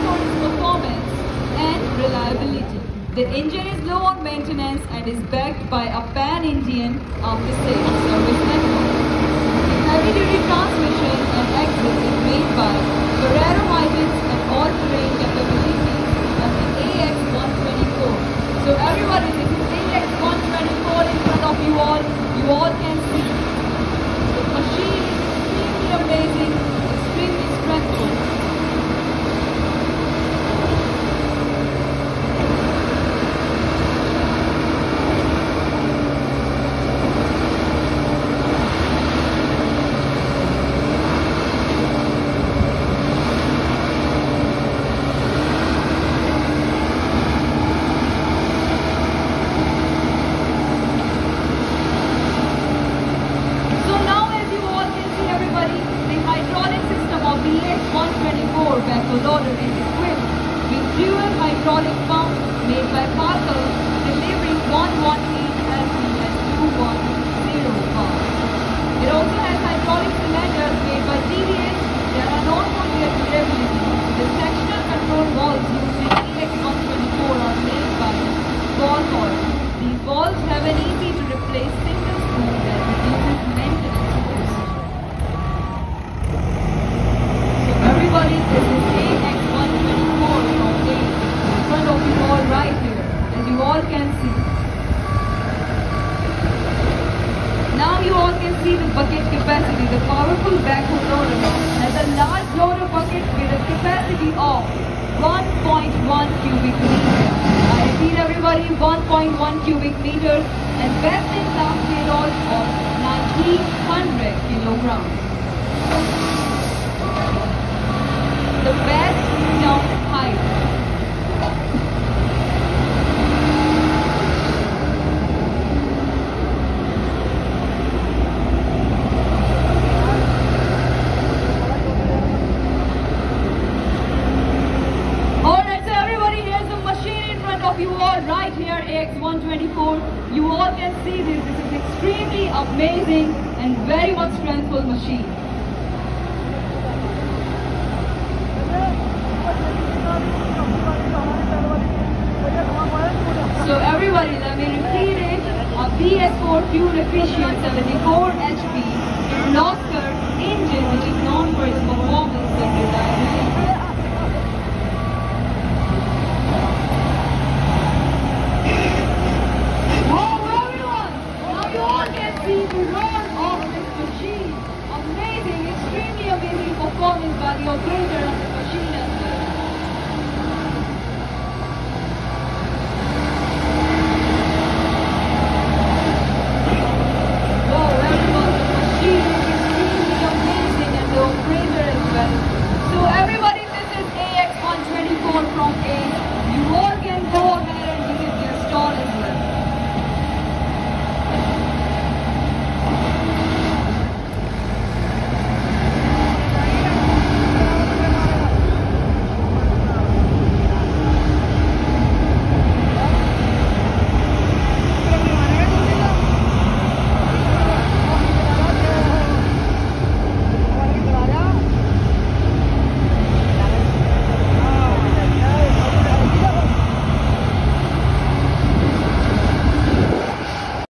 for its performance and reliability. The engine is low on maintenance and is backed by a pan-Indian after-sales service network. The heavy-duty transmission and axle is made by Ferrero hybrids and all-terrain capabilities of the AX124. So everybody, this is AX124 in front of you all can see. The machine is extremely amazing, extremely strengthful. Backhoe loader is equipped with dual hydraulic pumps made by Parker, delivering 118 lb and 210 power. It also has hydraulic cylinders made by TVS that are known for their durability. The sectional control valves used in EX124 are made by Ball. These valves have an easy to replace single screw that reduces maintenance costs. Everybody, this is AX124 from A in front of you all right here, as you all can see. Now you all can see the bucket capacity. The powerful backhoe loader has a large loader bucket with a capacity of 1.1 cubic meters. I repeat everybody, 1.1 cubic meters and best in class payload of 1900 kilograms. The best dump height. Alright, so everybody, here's the machine in front of you all right here, AX124. You all can see this. This is extremely amazing and very much strengthful machine. So everybody, let me repeat it. A BS4 fuel efficient 74 HP